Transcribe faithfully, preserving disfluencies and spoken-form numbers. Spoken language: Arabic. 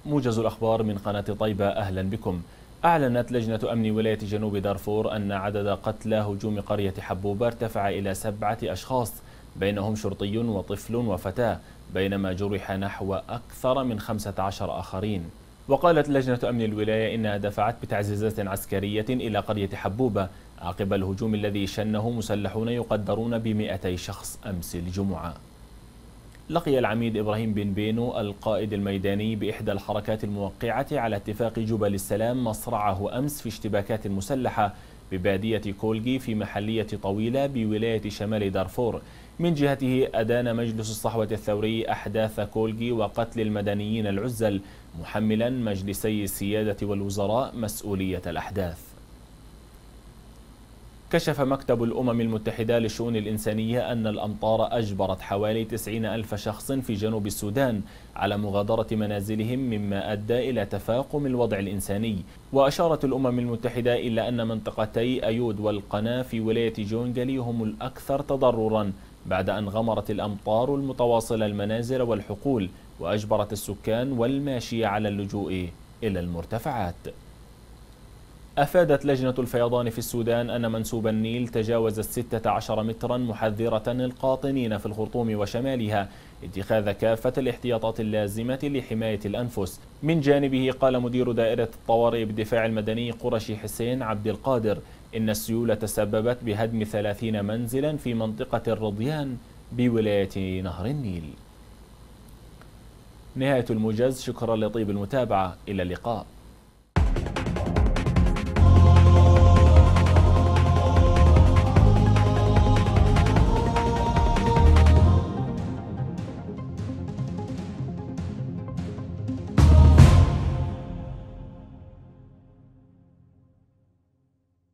موجز الأخبار من قناة طيبة، أهلا بكم. أعلنت لجنة أمن ولاية جنوب دارفور أن عدد قتلى هجوم قرية حبوبة ارتفع إلى سبعة أشخاص، بينهم شرطي وطفل وفتاة، بينما جرح نحو أكثر من خمسة عشر آخرين. وقالت لجنة أمن الولاية إنها دفعت بتعزيزات عسكرية إلى قرية حبوبة عقب الهجوم الذي شنه مسلحون يقدرون بمئتي شخص أمس الجمعة. لقي العميد إبراهيم بن بينو القائد الميداني بإحدى الحركات الموقعة على اتفاق جبل السلام مصرعه أمس في اشتباكات مسلحة ببادية كولغي في محلية طويلة بولاية شمال دارفور. من جهته أدان مجلس الصحوة الثوري أحداث كولغي وقتل المدنيين العزل، محملا مجلسي السيادة والوزراء مسؤولية الأحداث. كشف مكتب الأمم المتحدة للشؤون الإنسانية أن الأمطار أجبرت حوالي تسعين ألف شخص في جنوب السودان على مغادرة منازلهم، مما أدى إلى تفاقم الوضع الإنساني. وأشارت الأمم المتحدة إلى أن منطقتي أيود والقناة في ولاية جونغلي هم الأكثر تضررا بعد أن غمرت الأمطار المتواصلة المنازل والحقول، وأجبرت السكان والماشية على اللجوء إلى المرتفعات. أفادت لجنة الفيضان في السودان أن منسوب النيل تجاوز الستة عشر مترا، محذرة القاطنين في الخرطوم وشمالها اتخاذ كافة الاحتياطات اللازمة لحماية الأنفس. من جانبه قال مدير دائرة الطوارئ بالدفاع المدني قرشي حسين عبد القادر إن السيول تسببت بهدم ثلاثين منزلا في منطقة الرضيان بولاية نهر النيل. نهاية الموجز، شكرا لطيب المتابعة، إلى اللقاء.